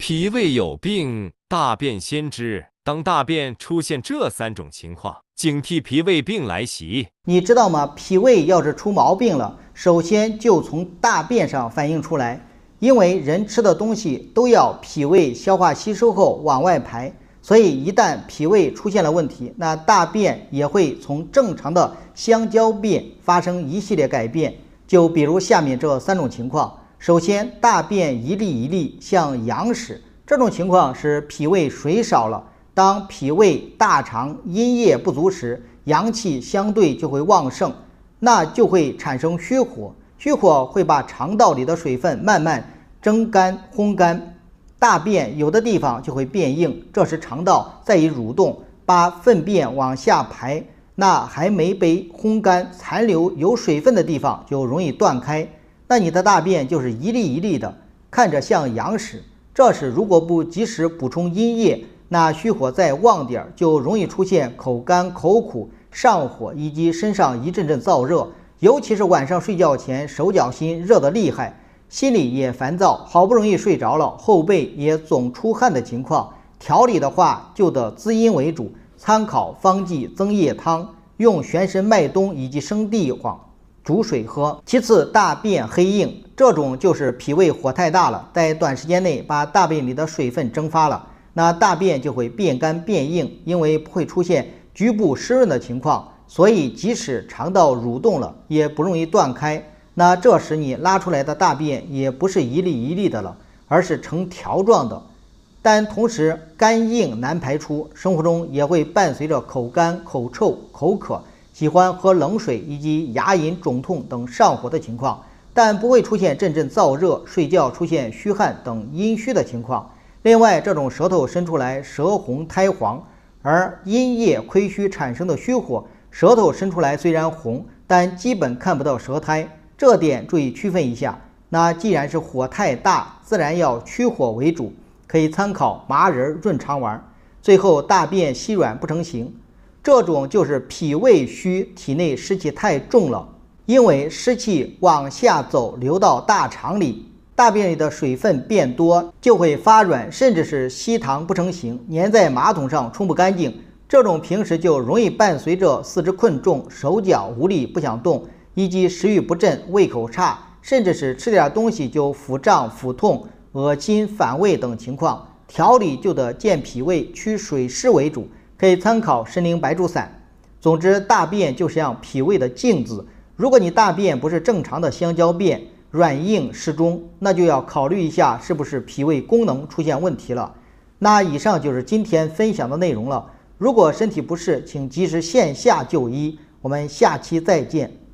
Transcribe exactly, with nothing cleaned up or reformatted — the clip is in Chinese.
脾胃有病，大便先知。当大便出现这三种情况，警惕脾胃病来袭。 你知道吗？脾胃要是出毛病了，首先就从大便上反映出来。因为人吃的东西都要脾胃消化吸收后往外排，所以一旦脾胃出现了问题，那大便也会从正常的相交便发生一系列改变。就比如下面这三种情况。首先，大便一粒一粒像羊屎，这种情况是脾胃水少了。当脾胃、大肠阴液不足时，阳气相对就会旺盛，那就会产生虚火。虚火会把肠道里的水分慢慢蒸干、烘干，大便有的地方就会变硬，这时肠道再以蠕动把粪便往下排，那还没被烘干、残留有水分的地方就容易断开，那你的大便就是一粒一粒的，看着像羊屎。这时如果不及时补充阴液，那虚火再旺点就容易出现口干、口苦、上火，以及身上一阵阵燥热，尤其是晚上睡觉前手脚心热得厉害，心里也烦躁，好不容易睡着了，后背也总出汗的情况。调理的话就得滋阴为主，参考方剂增液汤，用玄参、麦冬以及生地黄煮水喝。其次，大便黑硬，这种就是脾胃火太大了，在短时间内把大便里的水分蒸发了，那大便就会变干变硬，因为不会出现局部湿润的情况，所以即使肠道蠕动了也不容易断开。那这时你拉出来的大便也不是一粒一粒的了，而是呈条状的，但同时干硬难排出，生活中也会伴随着口干、口臭、口渴，喜欢喝冷水以及牙龈肿痛等上火的情况，但不会出现阵阵燥热、睡觉出现虚汗等阴虚的情况。另外，这种舌头伸出来舌红苔黄，而阴液亏虚产生的虚火，舌头伸出来虽然红，但基本看不到舌苔，这点注意区分一下。那既然是火太大，自然要驱火为主，可以参考麻仁润肠丸。最后，大便稀软不成形，这种就是脾胃虚，体内湿气太重了，因为湿气往下走流到大肠里，大便里的水分变多，就会发软，甚至是稀糖不成形，粘在马桶上冲不干净。这种平时就容易伴随着四肢困重、手脚无力不想动，以及食欲不振、胃口差，甚至是吃点东西就腹胀、腹痛、恶心、反胃等情况。调理就得健脾胃、祛水湿为主，可以参考参苓白术散。总之，大便就像脾胃的镜子，如果你大便不是正常的相交便，软硬适中，那就要考虑一下是不是脾胃功能出现问题了。那以上就是今天分享的内容了。如果身体不适，请及时线下就医。我们下期再见。